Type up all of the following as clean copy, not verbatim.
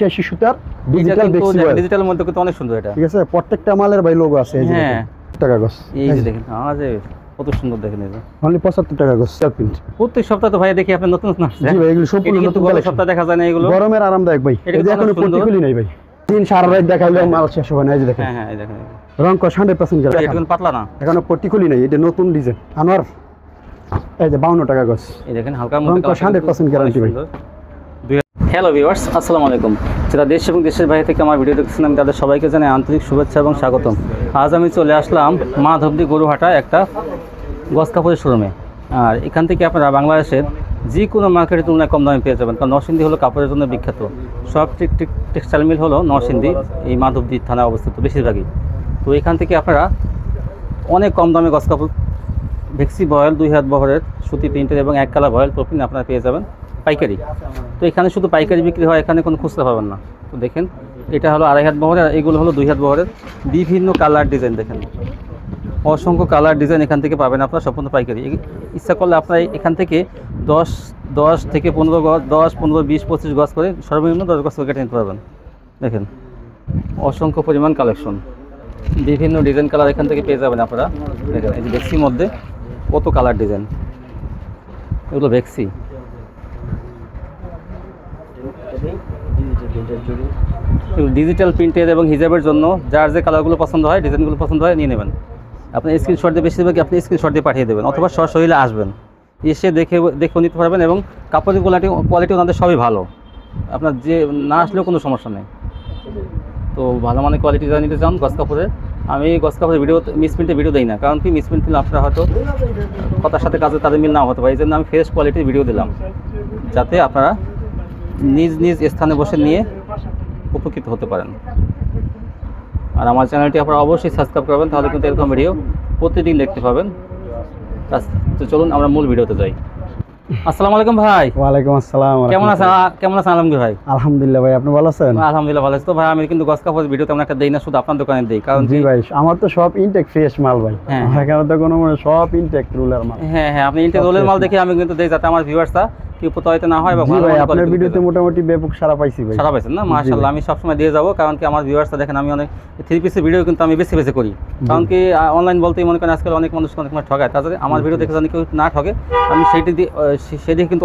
80 সুতার ডিজিটাল বেক্সিবয়েল। ডিজিটালের মধ্যে কিন্তু অনেক সুন্দর এটা। ঠিক আছে, প্রত্যেকটা মালের ভাই লোগো আছে এই যে টাকা গস। এই যে দেখেন আরে কত সুন্দর দেখেন এই যে অনলি 75 টাকা গস সেলফ প্রিন্ট। প্রত্যেক সপ্তাহে তো ভাই দেখি আপনি নতুন নতুন আসছে। জি ভাই এগুলো সম্পূর্ণ নতুন কালেকশন। সপ্তাহে দেখা যায় না এগুলো। গরমের আরামদায়ক ভাই। এই যে এখনো পটি খুলি নাই ভাই। দিন সারা রাত দেখাইলে মাল শেষ হবে না। এই যে দেখেন। হ্যাঁ এই দেখেন রং কস 100% গ্যারান্টি। এটা কিন্তু পাতলা না। এখনো পটি খুলি নাই, এটা নতুন ডিজাইন আনোয়ার। এই যে 52 টাকা গস। এই দেখেন হালকার মধ্যে রং কস 100% গ্যারান্টি ভাই। হ্যালো ভিউয়ার্স, আসসালামু আলাইকুম। যারা দেশ এবং দেশের বাইরে থেকে আমার ভিডিও দেখছেন আমি তাদের সবাইকে জানাই আন্তরিক শুভেচ্ছা এবং স্বাগতম। আজ আমি চলে আসলাম মাধবদী গরুহাটা একটা গস কাপড়ের শোরুমে। আর এখান থেকে আপনারা বাংলাদেশের যে কোনো মার্কেটের তুলনায় কম দামে পেয়ে যাবেন, কারণ নরসিংদী হলো কাপড়ের জন্য বিখ্যাত। সব টেক্সটাইল মিল হলো নরসিংদী, এই মাধবদী থানায় অবস্থিত বেশিরভাগই। তো এখান থেকে আপনারা অনেক কম দামে গস কাপড় ভেক্সি বয়েল 2 হাত বহরের সুতি প্রিন্টের এবং 1 কালার বয়েল প্রোপিন আপনারা পেয়ে যাবেন পাইকারি। তো এখানে শুধু পাইকারি বিক্রি হয়, এখানে কোনো খুচরা পাবেন না। তো দেখেন এটা হলো 2.5 হাত বহরের, এগুলো হলো 2 হাত বহরের। বিভিন্ন কালার ডিজাইন দেখেন, অসংখ্য কালার ডিজাইন এখান থেকে পাবেন আপনারা সম্পূর্ণ পাইকারি। ইচ্ছা করলে আপনারা এখান থেকে 10 থেকে 15 গজ, 10, 15, 20, 25 গজ করে সর্বনিম্ন 10 গজ করে কেটে নিতে পারবেন। দেখেন অসংখ্য পরিমাণ কালেকশন, বিভিন্ন ডিজাইন কালার এখান থেকে পেয়ে যাবেন আপনারা। দেখেন এই যে ভেক্সির মধ্যে কত কালার ডিজাইন, এগুলো ভেক্সি। ডিজিটাল প্রিন্টের এবং হিজাবের জন্য যার যে কালারগুলো পছন্দ হয়, ডিজাইনগুলো পছন্দ হয় নিয়ে নেবেন। আপনি স্ক্রিনশট দিয়ে বেশিরভাগ আপনি স্ক্রিনশট দিয়ে পাঠিয়ে দেবেন, অথবা সরাসরি আসবেন, এসে দেখে নিতে পারবেন। এবং কাপড়ের কোয়ালিটি ওনাদের সবই ভালো, আপনার যে না আসলেও কোনো সমস্যা নেই। তো ভালো মানে কোয়ালিটি যা নিতে চান গস কাপড়ের, আমি গস কাপড়ের ভিডিও মিসপ্রিন্টের ভিডিও দিই না, কারণ কি মিসপ্রিন্ট দিলে আপনারা হয়তো কথার সাথে কাজে তাদের মিল না হতে পারে। এই জন্য আমি ফ্রেশ কোয়ালিটির ভিডিও দিলাম, যাতে আপনারা নিজ নিজ স্থানে বসে নিয়ে উপকৃত হতে পারেন। আর আমার চ্যানেলটি আপনারা অবশ্যই সাবস্ক্রাইব করবেন, তাহলে কিন্তু এরকম ভিডিও প্রতিদিন দেখতে পাবেন। তো চলুন আমরা মূল ভিডিওতে যাই। আসসালামু আলাইকুম ভাই। ওয়ালাইকুম আসসালাম। কেমন আছেন আলমগীর ভাই? আলহামদুলিল্লাহ ভাই, আপনি ভালো আছেন? আলহামদুলিল্লাহ ভালো আছি। তো ভাই আমি কিন্তু গস কাপড়ের ভিডিও তেমন একটা দেই না, শুধু আপনার দোকানে দেই। কারণ জি ভাই আমার তো সব ইনটেক ফ্রেশ মাল ভাই। এখানে তো কোনো সব ইনটেক রুলার মাল। হ্যাঁ আপনি ইনটেক রোলের মাল দেখে আমি কিন্তু দেই, যাতে আমার ভিউয়ার্সরা কি প্রতারিত না হয়। জি ভাই আপনার ভিডিওতে মোটামুটি ব্যাপক সাড়া পাইছি ভাই। সাড়া পাইছেন না? মাশাআল্লাহ, আমি সবসময় দিয়ে যাবো, কারণ কি আমার ভিউয়ার্সরা দেখেন আমি অনেক 3 পিসের ভিডিও কিন্তু আমি বেশি করি। কারণ কি অনলাইন বলতেই মনে করেন আজকাল অনেক মানুষ অনেক সময় ঠকায়, তাছাড়া আমার ভিডিও দেখে জানি কেউ না ঠকে, আমি সেদিকে কিন্তু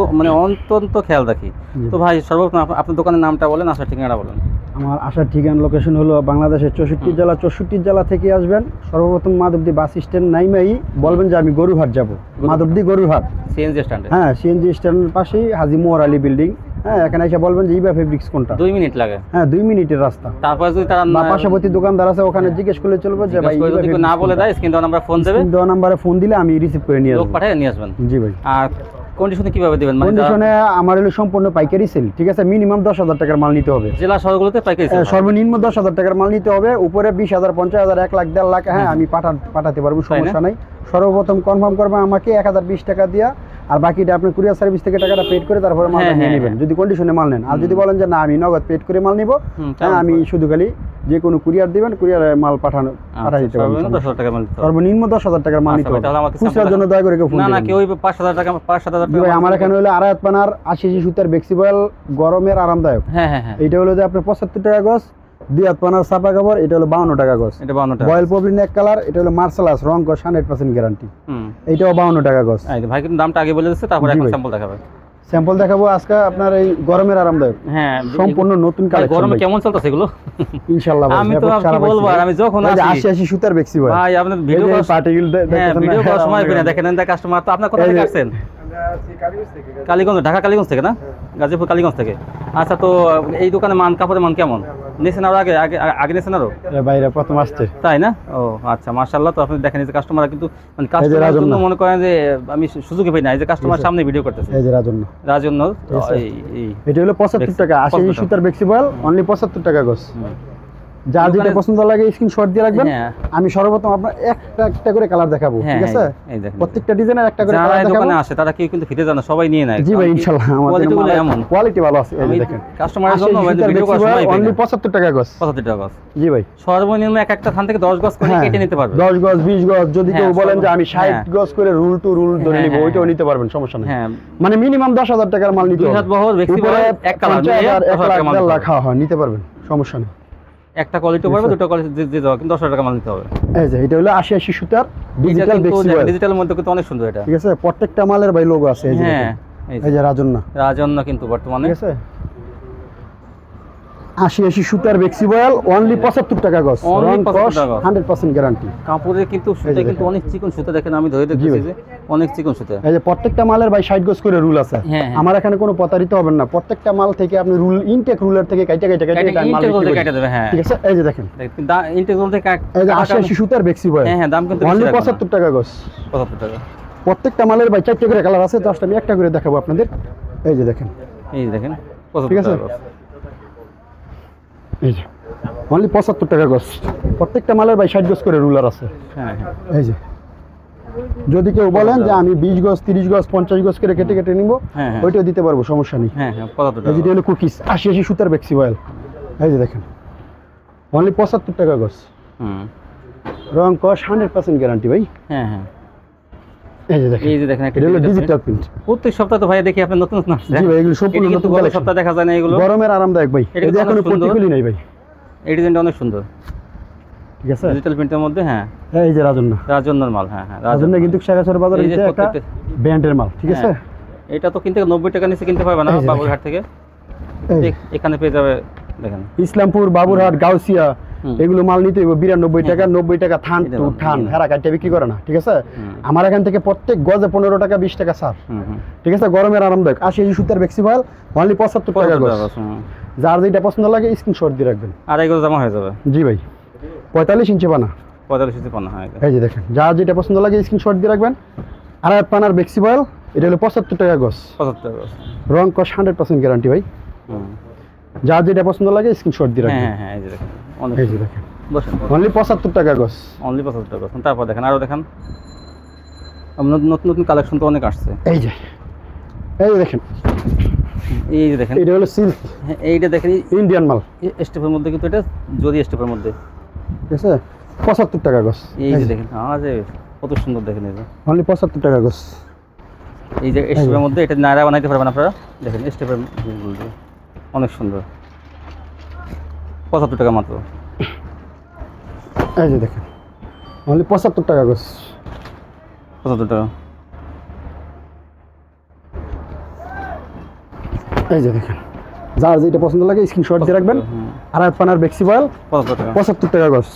অন্তত খেয়াল রাখি। তো ভাই সর্বপ্রথম আপনার দোকানের নামটা বলেন, আসার ঠিকানাটা বলেন। আমার আসার ঠিকানা লোকেশন হলো বাংলাদেশের 64 জেলা থেকে আসবেন। সর্বপ্রথম মাধবদী বাস স্ট্যান্ড নাইমাই বলবেন যে আমি গরুহাট যাব, মাধবদী গরুহাট সিএনজি স্ট্যান্ডে। হ্যাঁ সিএনজি স্ট্যান্ডের পাশেই হাজী মোয়ার আলী বিল্ডিং। হ্যাঁ এখানে এসে বলবেন যে ইবা ফেব্রিক্স কোনটা। 2 মিনিট লাগে। হ্যাঁ 2 মিনিটের রাস্তা। তারপর যদি তারা পাশাপাশি দোকানদার আছে ওখানে জিজ্ঞেস করলে চলবে যে ভাই যদি না বলে দেয় স্ক্রিন দেওয়া নাম্বার ফোন দেবে, স্ক্রিন দেওয়া নম্বরে ফোন দিলে আমি রিসিভ করে নিয়ে আসব, লোক পাঠিয়ে নিয়ে আসবেন। জি ভাই। আর কন্ডিশনে কিভাবে দিবেন? কন্ডিশনে আমার হলো সম্পূর্ণ পাইকারি সেল, ঠিক আছে। মিনিমাম 10,000 টাকার মাল নিতে হবে। জেলা শহরগুলোতে পাইকারি সেল সর্বনিম্ন 10,000 টাকার মাল নিতে হবে। উপরে 20,000, 50,000, 1 লাখ, 1.5 লাখ হ্যাঁ আমি পাঠাতে পারবো, সমস্যা নাই। সর্বপ্রথম কনফার্ম করবে আমাকে 1020 টাকা দিয়া, আর বাকিটা আপনি কুরিয়ার সার্ভিস থেকে টাকাটা পেড করে তারপরে মাল নিয়ে নেবেন, যদি কন্ডিশনে মাল নেন। আর যদি বলেন যে না আমি নগদ পেড করে মাল নিব, হ্যাঁ আমি শুধু খালি যে কোনো কুরিয়ার দিবেন, কুরিয়ারে মাল পাঠিয়ে দিতে পারবেন। সর্বনিম্ন 10,000 টাকার মাল নিতে হবে। খুচরার জন্য দয়া করে কেউ ফোন দিবেন না। কেউ 5,000 টাকা 5,000 টাকা। ভাই আমার এখানে হলো 2.5 পানার 80 সুতার বেক্সিবয়েল, গরমের আরামদায়ক। হ্যাঁ এটা হলো যে আপনার 75 টাকা গজ। 2 হাত পানার ছাপা কাপড়, এটা হলো 52 টাকা গজ। এটা 52 টাকা। বয়েল পপলিন 1 কালার, এটা হলো মার্শালাস রং কস 100% গ্যারান্টি। এটাও 52 টাকা গজ। ভাই কিন্তু দামটা আগে বলে দিচ্ছে, তারপর এখন স্যাম্পল দেখাবে। স্যাম্পল দেখাবো আজকে আপনার এই গরমের আরামদায়ক। হ্যাঁ সম্পূর্ণ নতুন কালেকশন। গরমে কেমন চলতেছে এগুলো? ইনশাআল্লাহ ভাই আমি তো কি বলবো, আর আমি যখন আসি 80 সুতার বেক্সি ভাই। ভাই আপনার ভিডিও পার্টিগুলো দেখেন, ভিডিও করার সময় কইনা দেখেন না কাস্টমার। তো আপনার কোথা থেকে আসছেন? কালীগঞ্জ, ঢাকা কালীগঞ্জ থেকে না? গাজীপুর কালীগঞ্জ থেকে। আচ্ছা, তো এই দোকানে কাপড়ের মান কেমন? নিয়েছেন আরো আগে নিয়েছেন আরো? বাইরে প্রথম আসছে, তাই না? ও আচ্ছা, মাশাআল্লাহ। তো আপনি দেখেন এই যে কাস্টমার কিন্তু মানে কাস্টমারের জন্য মনে করেন যে আমি সুযোগই পাই না, এই যে কাস্টমার সামনে ভিডিও করতেছে। এই যে রাজন্য এটা হলো 75 টাকা 80 সুতার বেক্সিবয়েল, অনলি 75 টাকা গজ। যার যেটা পছন্দ লাগে স্ক্রিনশট দিয়ে রাখবেন। হ্যাঁ। আমি সর্বপ্রথম আপনার একটা করে কালার দেখাবো, হ্যাঁ, ঠিক আছে? এই দেখেন প্রত্যেকটা ডিজাইনের একটা করে যারা কালার এই দেখাবো। দোকানে আসে তারা কেউ কিন্তু ফিরে যায় না, সবাই নিয়ে নেয়। জি ভাই, ইনশাআল্লাহ আমাদের কোয়ালিটি গুলো এমন, কোয়ালিটি ভালো আছে। এই যে দেখেন কাস্টমারের জন্য ভিডিও করার সময় অনলি 75 টাকা গজ। 75 টাকা গজ। জি ভাই, সর্বনিম্ন একটা থান থেকে 10 গজ করে হ্যাঁ, কেটে নিতে পারবে। 10 গজ 20 গজ যদি কেউ হ্যাঁ, বলেন যে আমি 60 হ্যাঁ। গজ করে রুল টু রুল ধরে হ্যাঁ, নিব, হ্যাঁ, ওইটাও নিতে পারবেন, সমস্যা নেই। হ্যাঁ, মানে মিনিমাম 10,000 টাকার মাল নিতে 2 হবে। হাত বহর ব্যক্তি উপরে এক কালার 50,000 1 লাখ টাকা মাল 1.5 লাখ হয়, নিতে পারবেন, সমস্যা নেই। একটা কোয়ালিটি পারবে, দুটো কোয়ালিটি দিয়ে দাও, কিন্তু 10 টাকা মাল নিতে হবে। এই যে এটা হলো 80 সুতার ডিজিটাল বেক্সিবয়েল, ডিজিটালের মধ্যে কিন্তু অনেক সুন্দর এটা। ঠিক আছে? প্রত্যেকটা মালের ভাই লোগো আছে। এই যে হ্যাঁ, দেখেন, এই যে রাজন্না, রাজন্য কিন্তু বর্তমানে, ঠিক আছে? 80 সুতার বেক্সিবয়েল অনলি 75 টাকা গজ, Only রং 75 কস টাকা। 100% গ্যারান্টি। কাপড়ের কিন্তু সুতা কিন্তু অনেক চিকন সুতা, দেখেন আমি ধরে দেখতেছি যে অনেক চিকন সুতা। এই যে প্রত্যেকটা মালের ভাই 60 গজ করে রুল আছে। হ্যাঁ, হ্যাঁ। আমার এখানে কোনো প্রতারিত হবেন না, প্রত্যেকটা মাল থেকে আপনি রুল ইনটেক রুলার থেকে কাইটা এটা মাল বিক্রি করবেন। কেটে দেবে, হ্যাঁ, ঠিক আছে? এই যে দেখেন, ইন্টেগ্রাল থেকে এই যে 80 সুতার বেক্সিবয়েল, হ্যাঁ, হ্যাঁ, দাম কিন্তু অনলি 75 টাকা গজ। 75 টাকা। প্রত্যেকটা মালের ভাই 4টা করে কালার আছে, জাস্ট আমি একটা করে দেখাবো আপনাদের। এই যে দেখেন, এই দেখেন ঠিক 75 আছে? টাকা। এই যে অনলি 75 টাকা গজ। প্রত্যেকটা মালের ভাই 60 গজ করে রুলার আছে। হ্যাঁ, হ্যাঁ, এই যে যদি কেউ বলেন যে আমি 20 গজ 30 গজ 50 গজ করে কেটে কেটে নিব, হ্যাঁ, হ্যাঁ। ওইটাও দিতে পারবো, সমস্যা নেই। হ্যাঁ, হ্যাঁ, 75 এই যে টাকা। এটা হলো কুকিজ 80 সুতার বেক্সিবয়েল। এই যে দেখেন অনলি 75 টাকা গজ, হুম, রং কস 100% গ্যারান্টি ভাই। হ্যাঁ, হ্যাঁ, এই যে দেখেন, এই যে দেখেন একটা এটা হলো digital ডিজিটাল প্রিন্ট। print। প্রত্যেক সপ্তাহে তো ভাই দেখি আপনি নতুন নতুন আসছে। জি ভাই, এগুলো সম্পূর্ণ এটা কিন্তু নতুন গত কালেকশন, সপ্তাহে দেখা যায় না এগুলো। গরমের আরামদায়ক ভাই। এটা এই যে কিন্তু এখনো অনেক সুন্দর। পটি খুলি নাই ভাই, এই ডিজাইনটা অনেক সুন্দর, ঠিক আছে? ডিজিটাল প্রিন্টের মধ্যে। হ্যাঁ, এই যে রাজন্না, রাজন্যর মাল। হ্যাঁ, হ্যাঁ, রাজন্না কিন্তু শেখাচর বাজারে এই যে এটা একটা প্রত্যেকটা- ব্র্যান্ডের মাল, ঠিক আছে? হ্যাঁ, এটা তো কিনতে 90 টাকা নিচে কিনতে পারবে না এই যে বাবুরহাট থেকে। এই যে এখানে পেয়ে যাবে, দেখেন। ইসলামপুর, বাবুরহাট, গাউসিয়া, হুম। এগুলো মাল নিতে হইব 92 টাকা, 90 টাকা থান এটা টু দাম, থান, হুম। হেরা কাটতে বিক্রি করে না, ঠিক আছে? হুম। আমার এখান থেকে প্রত্যেক গজে 15 টাকা 20 টাকা ছাড়, হুম, হুম। ঠিক আছে? গরমের আরামদায়ক 80 সুতার বেক্সিবয়েল অনলি 75 টাকা গজ। হুম। যার যেটা পছন্দ লাগে স্ক্রিনশট দিয়ে রাখবেন। আর এগুলো জমা হয়ে যাবে জি ভাই, 45 ইঞ্চি বানা। 45 ইঞ্চি পানা হয়। এই যে দেখেন, যার যেটা পছন্দ লাগে স্ক্রিনশট দিয়ে রাখবেন। আর এক পানার বেক্সিবয়েল, এটা হলো 75 টাকা গজ, 75 টাকা। রং কস 100% গ্যারান্টি ভাই। হুম। যার যেটা পছন্দ লাগে স্ক্রিনশট দিয়ে হ্যাঁ, রাখবেন। হ্যাঁ, হ্যাঁ, এই যে দেখেন অনেক এই যে দেখেন বসেন, অনলি 75 টাকা গজ। অনলি 75 টাকা। তারপর দেখেন আরো দেখেন, নতুন নতুন নতুন কালেকশন তো অনেক আসছে। এই যে দেখেন, এই যে দেখেন, এটা হলো সিল্ক হ্যাঁ, এইটা দেখেন ইন্ডিয়ান মাল, স্টেপের মধ্যে কিন্তু এটা জরি স্টেপের মধ্যে। ঠিক আছে? 75 টাকা গজ। এই যে দেখেন, যে কত সুন্দর দেখেন, এই যে অনলি 75 টাকা গজ। এই যে স্টেপের মধ্যে এটা নায়রা বানাইতে পারবেন আপনারা। দেখেন স্টেপের অনেক সুন্দর, 75 টাকা মাত্র। এই যে দেখেন অনলি 75 টাকা গজ। 75 টাকা। এই যে দেখেন, যার যেটা পছন্দ লাগে স্ক্রিনশট দিয়ে রাখবেন। হুম। আর এক পানার বেক্সিবয়েল 75 টাকা। 75 টাকা গজ।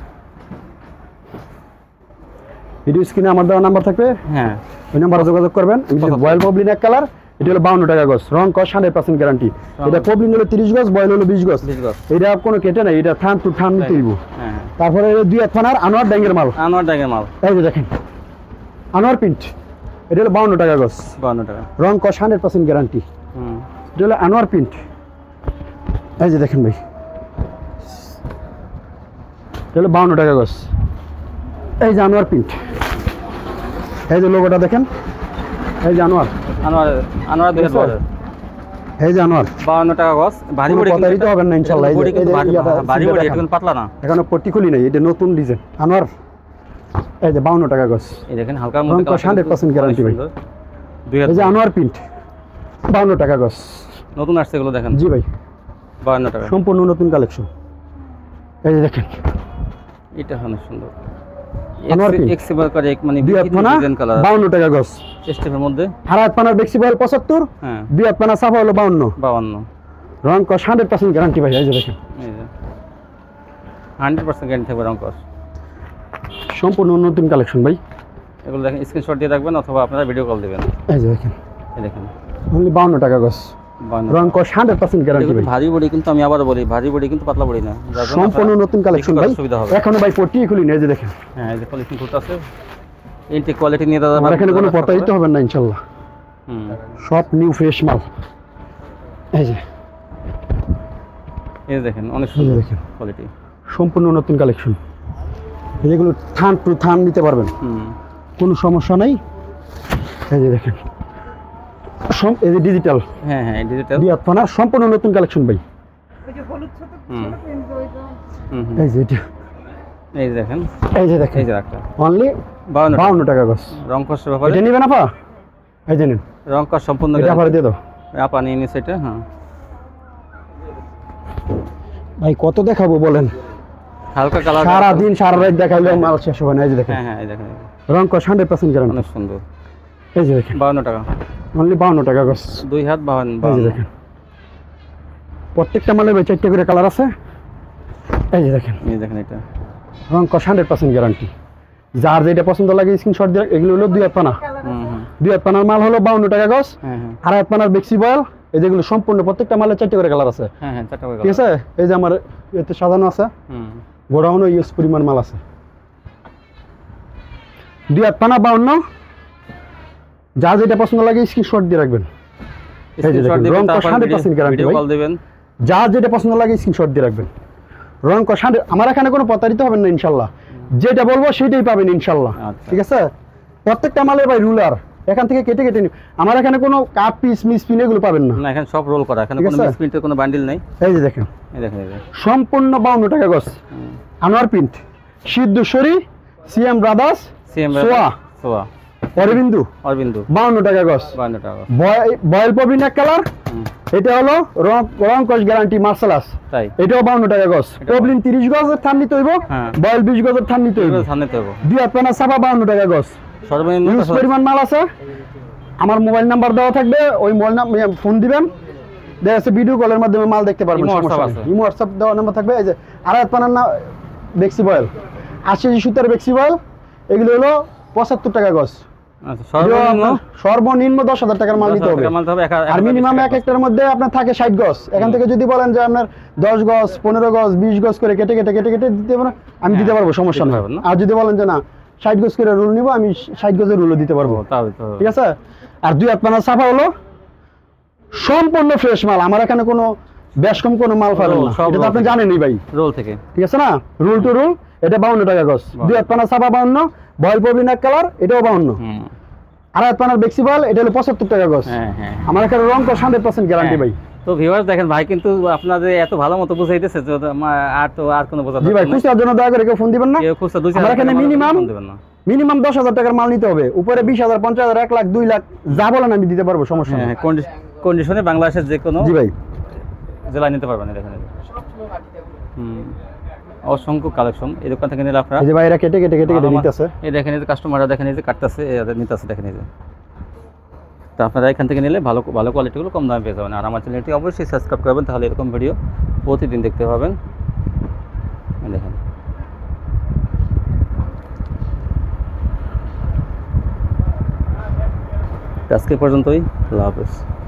ভিডিও স্ক্রিনে আমার দেওয়া নাম্বার থাকবে, হ্যাঁ, ওই নাম্বারে যোগাযোগ করবেন। বয়েল পবলিন এক কালার, এটা হলো 52 টাকা গজ, রং কস 100% গ্যারান্টি। এটা পবলিন হলো 30 গজ, বয়েল হলো 20 গজ। 20 গজ। এটা কোনো কেটে নাই, এটা থান টু থান নিতে হইব। হ্যাঁ, তারপরে দুই এক পানার আনোয়ার ড্যাঙ্গের মাল। আনোয়ার ডাইগের মাল। এই যে দেখেন আনোয়ার প্রিন্ট, এটা হলো 52 টাকা গজ, 52 টাকা। রং কস 100% গ্যারান্টি। হুম। এটা হলো আনোয়ার প্রিন্ট। এই যে দেখেন ভাই, এটা হলো 52 টাকা গজ। এই যে আনোয়ার প্রিন্ট, এই যে লোগোটা দেখেন, এই যে আনোয়ার, আনোয়ার 2012। এই যে আনোয়ার, 52 টাকা গজ। ভারী কোনো বডি কথাই তো হবে না ইনশাআল্লাহ। এই যে- বডি কিন্তু এই যে ইয়াটা ভারী সিলটা বডি, দেখান। এটা কিন্তু পাতলা না। এখনো পট্টি খুলি নাই, এটা নতুন ডিজাইন আনোয়ার। এই যে 52 টাকা গজ, এই দেখেন হালকার মধ্যে রং কস 100% গ্যারান্টি ভাই। এই যে 2000 আনোয়ার প্রিন্ট 52 টাকা গজ। নতুন আসছে এগুলো দেখেন, জি ভাই, 52 টাকা। সম্পূর্ণ নতুন কালেকশন। এই যে দেখেন এটা অনেক সুন্দর, আনোয়ার প্রিন্ট। এক্সিবল করে এক মানে দুই হাত পানা ডিজাইন কালার 52 টাকা গজ। স্টেপের মধ্যে। আর এক পানার বেক্সিবয়েল 75, হ্যাঁ, দুই হাত পানা সাফা হলো 52, 52। রং কস 100% গ্যারান্টি ভাই। এই যে দেখেন এই যে 100% গ্যারান্টি থাকবে রং কস। সম্পূর্ণ নতুন কালেকশন ভাই। এগুলো দেখেন স্ক্রিনশট দিয়ে রাখবেন অথবা আপনারা ভিডিও কল দিবেন। এই যে দেখেন এই দেখেন অনলি 52 টাকা গজ, 52 রং কস 100% গ্যারান্টি ভাই। ভারী বডি, কিন্তু আমি আবারও বলি ভারী বডি কিন্তু পাতলা বডি না, যার জন্য সম্পূর্ণ আপনারা নতুন কালেকশন বিক্রি ভাই। করার সুবিধা হবে। এখনো ভাই পট্টি খুলি না, এই যে দেখেন হ্যাঁ, এই যে পলিথিন ফুট আছে, ইনটেক কোয়ালিটি নিয়ে দাদা। আমার এখানে কোনো কথা দিতে হবে না ইনশাআল্লাহ, হুম। সব নিউ ফ্রেশ মাল। এই যে এই যে দেখেন অনেক এই যে সুন্দর দেখেন কোয়ালিটি। সম্পূর্ণ নতুন কালেকশন। যেগুলো থান টু থান নিতে পারবেন, কোনো সমস্যা নাই। এই যে দেখেন এই যে ডিজিটাল, হ্যাঁ হ্যাঁ ডিজিটাল দুয়াত পানা সম্পূর্ণ নতুন কালেকশন ভাই। এই যে এটা, এই যে দেখেন, এই যে দেখেন, এই যে একটা অনলি 52 টাকা গজ। রং কষের ব্যাপারে এটা নেবেন আপা? এই যে নিন, রং কষ সম্পূর্ণ এটা আবার দিয়ে দাও আপা নিয়ে নিছে এটা। হ্যাঁ ভাই কত দেখাবো বলেন, হালকা কালার, সারা দিন সারা রাত দেখাইলেও মাল শেষ হবে না। এই যে দেখেন, হ্যাঁ হ্যাঁ এই দেখেন রং কষ 100% গ্যারান্টি, অনেক সুন্দর। এই যে দেখেন 52 টাকা, অনলি 52 টাকা গজ। 2 হাত 52। এই যে দেখেন প্রত্যেকটা মালে ভাই 4টা করে কালার আছে। এই যে দেখেন, এই দেখেন এটা রং কষ 100% গ্যারান্টি। যার যেটা পছন্দ লাগে স্ক্রিনশট দিয়ে। এগুলো হলো দুয়াত পানা, দুয়াত পানার মাল হলো 52 টাকা গজ। হ্যাঁ হ্যাঁ আর হাত পানার বেক্সি বয়েল, এই যেগুলো সম্পূর্ণ প্রত্যেকটা মালে 4টা করে কালার আছে। হ্যাঁ হ্যাঁ 4টা করে ঠিক আছে, এই যে আমার এতে সাজানো আছে, গোডাউনও ইউজ পরিমাণ মাল আছে। দুয়াত পানা 52, যা যেটা পছন্দ লাগে স্ক্রিনশট দিয়ে রাখবেন। এই যে দেখেন, রং কষ 100% গ্যারান্টি ভাই। কল দিবেন, যা যেটা পছন্দ লাগে স্ক্রিনশট দিয়ে রাখবেন। রং কষ 100, আমার এখানে কোনো প্রতারিত হবেন না ইনশাল্লাহ। যেটা বলবো সেটাই পাবেন ইনশাল্লাহ। ঠিক আছে, প্রত্যেকটা মালের ভাই রুলার এখান থেকে কেটে কেটে নিন। আমার এখানে কোনো কাপ পিস মিস পিন এগুলো পাবেন না। না এখানে সব রোল করা, এখানে কোনো মিস প্রিন্টের কোনো বান্ডিল নাই। এই যে দেখেন, এই দেখেন, এই যে সম্পূর্ণ 52 টাকা গজ। Anwar print, Siddheshwari, CM brothers, CM সোয়া, সোয়া, অরবিন্দু, অরবিন্দু 52 টাকা গজ। 52 টাকা। বয়েল পবিন এক কালার, এটা হলো রং কষ গ্যারান্টি মার্শালাস, তাই এটাও 52 টাকা গজ। পবলিন 30 গজের থান নিতে হইব, বয়েল 20 গজের থান নিতে হইব। সামনে তো হবে দুই হাত পানা ছাপা 52 টাকা গজ। সর্বনিম্ন ইউজ পরিমাণ মাল আছে। আমার মোবাইল নাম্বার দেওয়া থাকবে, ওই মোবাইল নাম্বার ফোন দিবেন, দেখা যাচ্ছে ভিডিও কলের মাধ্যমে মাল দেখতে পারবেন। ইমো হোয়াটসঅ্যাপ দেওয়া নাম্বার থাকবে। এই যে আর হাত পানার না বেক্সি বয়েল, 80 সুতার বেক্সি বয়েল, এগুলো হলো 75 টাকা গজ। সর্বনিম্ন 10,000 টাকার মাল নিতে হবে। আর মিনিমাম এক একটার মধ্যে আপনার থাকে 60 গজ। এখান থেকে যদি বলেন যে আপনার 10 গজ 15 গজ 20 গজ করে কেটে কেটে কেটে কেটে দিতে পারেন, আমি দিতে পারবো, সমস্যা নেই। আর যদি বলেন যে না 60 গজ করে রুল নিব, আমি 60 গজের রুলও দিতে পারবো। ঠিক আছে। আর দুই হাত পানার ছাপা হলো সম্পূর্ণ ফ্রেশ মাল। আমার এখানে কোনো বেশকম কোনো মাল পাবেন না, এটা তো আপনি জানেনই ভাই, রোল থেকে। ঠিক আছে না, রুল টু রুল। এটা 52 টাকা গজ। দুই হাত পানার ছাপা 52, বয়েল পবিন এক কালার, এটাও 52। আর হাত পানার বেক্সি বয়েল, এটা হলো 75 টাকা গজ। আমার এখানে রং কষ 100% গ্যারান্টি ভাই। তো ভিউয়ার্স দেখেন ভাই কিন্তু আপনাদের এত ভালো মতো বুঝাইতেছে যে আর কোনো বোঝা জি ভাই, খুচরার জন্য দয়া করে কেউ ফোন দিবেন না। আমার এখানে মিনিমাম 10,000 টাকার মাল নিতে হবে। উপরে 20,000 50,000 1 লাখ 2 লাখ যা বলেন আমি দিতে পারবো, সমস্যা নেই। কন্ডিশনে বাংলাদেশের যে কোনো জি ভাই জেলায় নিতে পারবেন। দেখেন অসংখ্য কালেকশন এই দোকান থেকে নিলে আপনারা। এই যে ভাই এরা কেটে কেটে কেটে কেটে নিতেছে। এই দেখেন, এই যে কাস্টমাররা দেখেন, এই যে কাটতেছে, এদের নিতেছে, দেখেন এই যে। তো আপনারা এখান থেকে নিলে ভালো ভালো কোয়ালিটিগুলো কম দামে পেয়ে যাবেন। আর আমার চ্যানেলটি অবশ্যই সাবস্ক্রাইব করবেন, তাহলে এরকম ভিডিও প্রতিদিন দেখতে পাবেন। দেখেন আজকে পর্যন্তই, আল্লাহ হাফেজ।